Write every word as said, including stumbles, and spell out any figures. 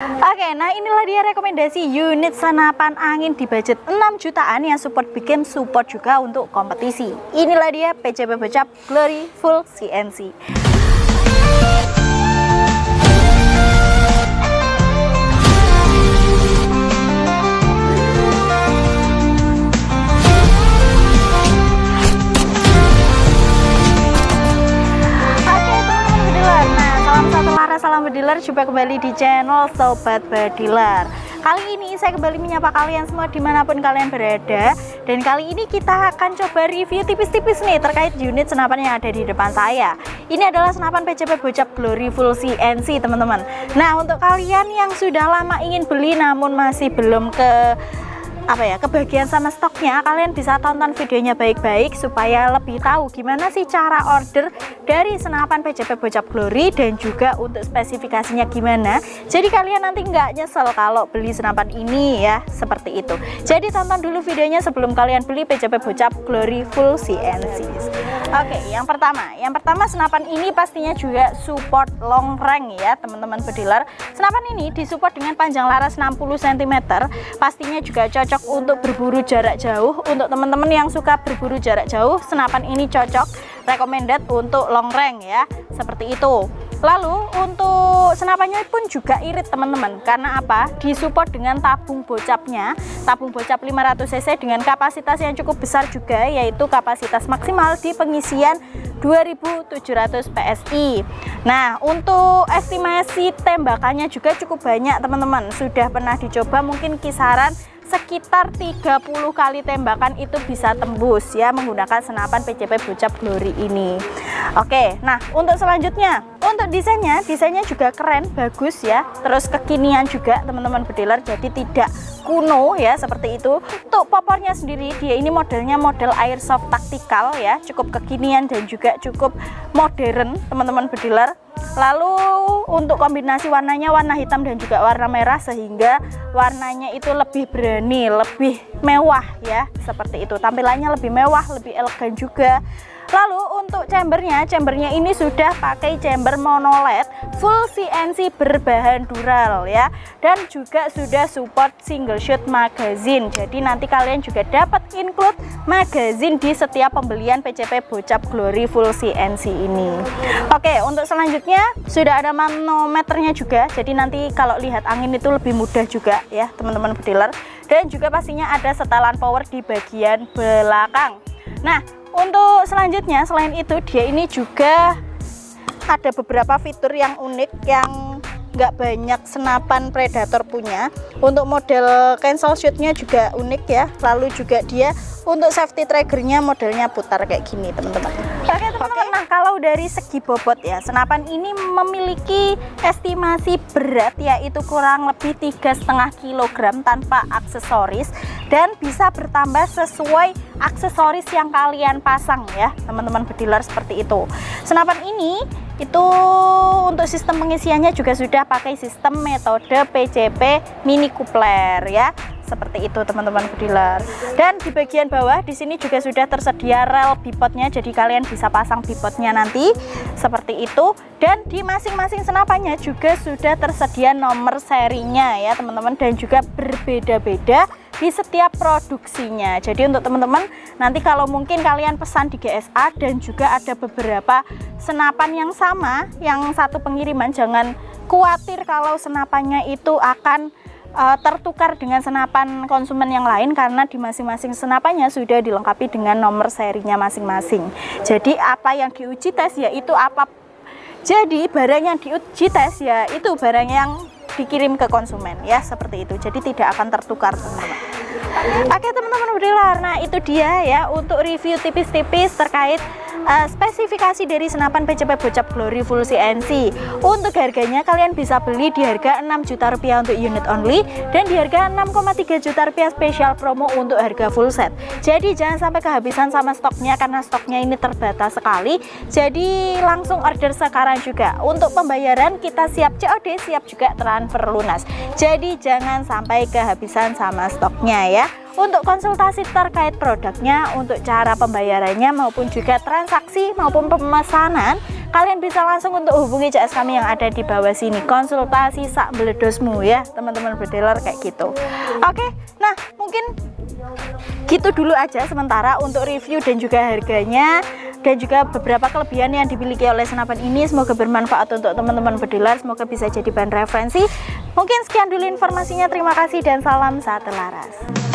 Oke, nah inilah dia rekomendasi unit senapan angin di budget enam jutaan yang support big game, support juga untuk kompetisi. Inilah dia P C P Bocap Glory Full C N C. Salam bediler, jumpa kembali di channel Sobat Bediler. Kali ini saya kembali menyapa kalian semua dimanapun kalian berada. Dan kali ini kita akan coba review tipis-tipis nih terkait unit senapan yang ada di depan saya. Ini adalah senapan P C P Bocap Glory Full C N C, teman-teman. Nah, untuk kalian yang sudah lama ingin beli namun masih belum ke apa ya kebagian sama stoknya, kalian bisa tonton videonya baik-baik supaya lebih tahu gimana sih cara order dari senapan P C P Bocap Glory dan juga untuk spesifikasinya gimana. Jadi kalian nanti nggak nyesel kalau beli senapan ini ya, seperti itu. Jadi tonton dulu videonya sebelum kalian beli P C P Bocap Glory Full C N C. Oke, yang pertama, yang pertama senapan ini pastinya juga support long range ya, teman-teman bediler. Senapan ini disupport dengan panjang laras enam puluh sentimeter, pastinya juga cocok untuk berburu jarak jauh. Untuk teman-teman yang suka berburu jarak jauh, senapan ini cocok, recommended untuk long range ya, seperti itu. Lalu untuk senapannya pun juga irit teman-teman, karena apa? Disupport dengan tabung bocapnya, tabung bocap lima ratus cc dengan kapasitas yang cukup besar juga, yaitu kapasitas maksimal di pengisian dua ribu tujuh ratus P S I. Nah, untuk estimasi tembakannya juga cukup banyak teman-teman, sudah pernah dicoba mungkin kisaran sekitar tiga puluh kali tembakan itu bisa tembus ya menggunakan senapan P C P Bocap Glory ini. Oke, nah untuk selanjutnya, untuk desainnya, desainnya juga keren, bagus ya, terus kekinian juga teman-teman bediler, jadi tidak kuno ya, seperti itu. Untuk popornya sendiri, dia ini modelnya model airsoft tactical ya, cukup kekinian dan juga cukup modern teman-teman bediler. Lalu untuk kombinasi warnanya warna hitam dan juga warna merah, sehingga warnanya itu lebih berani, lebih mewah ya, seperti itu. Tampilannya lebih mewah, lebih elegan juga. Lalu untuk chambernya, chambernya ini sudah pakai chamber monoled full C N C berbahan dural ya, dan juga sudah support single shot magazine. Jadi nanti kalian juga dapat include magazine di setiap pembelian P C P Bocap Glory Full C N C ini. Oke, untuk selanjutnya sudah ada manometernya juga, jadi nanti kalau lihat angin itu lebih mudah juga ya teman-teman bediler. Dan juga pastinya ada setelan power di bagian belakang. Nah, untuk selanjutnya, selain itu dia ini juga ada beberapa fitur yang unik yang nggak banyak senapan predator punya. Untuk model cancel shootnya juga unik ya. Lalu juga dia untuk safety triggernya modelnya putar kayak gini teman-teman. Oke teman-teman, nah kalau dari segi bobot ya, senapan ini memiliki estimasi berat yaitu kurang lebih tiga koma lima kilogram tanpa aksesoris, dan bisa bertambah sesuai aksesoris yang kalian pasang ya teman-teman bediler, seperti itu. Senapan ini itu untuk sistem pengisiannya juga sudah pakai sistem metode P C P mini coupler ya, seperti itu teman-teman bediler. Dan di bagian bawah di sini juga sudah tersedia rel bipodnya, jadi kalian bisa pasang bipodnya nanti seperti itu. Dan di masing-masing senapannya juga sudah tersedia nomor serinya ya teman-teman, dan juga berbeda-beda di setiap produksinya. Jadi untuk teman-teman nanti kalau mungkin kalian pesan di G S A dan juga ada beberapa senapan yang sama, yang satu pengiriman, jangan khawatir kalau senapannya itu akan uh, tertukar dengan senapan konsumen yang lain, karena di masing-masing senapannya sudah dilengkapi dengan nomor serinya masing-masing. Jadi apa yang diuji tes yaitu apa jadi barang yang diuji tes ya itu barang yang dikirim ke konsumen ya, seperti itu. Jadi tidak akan tertukar teman-teman. Oke teman-teman bediler, nah itu dia ya untuk review tipis-tipis terkait uh, spesifikasi dari senapan P C P Bocap Glory Full C N C. Untuk harganya kalian bisa beli di harga enam juta rupiah untuk unit only, dan di harga enam koma tiga juta rupiah spesial promo untuk harga full set. Jadi jangan sampai kehabisan sama stoknya, karena stoknya ini terbatas sekali. Jadi langsung order sekarang juga. Untuk pembayaran kita siap C O D, siap juga transfer lunas. Jadi jangan sampai kehabisan sama stoknya ya. Untuk konsultasi terkait produknya, untuk cara pembayarannya maupun juga transaksi maupun pemesanan, kalian bisa langsung untuk hubungi C S kami yang ada di bawah sini, konsultasi sak beledosmu ya teman-teman berdealer kayak gitu. Oke, nah mungkin gitu dulu aja sementara untuk review dan juga harganya dan juga beberapa kelebihan yang dimiliki oleh senapan ini. Semoga bermanfaat untuk teman-teman berdealer, semoga bisa jadi bahan referensi. Mungkin sekian dulu informasinya, terima kasih dan salam satu laras.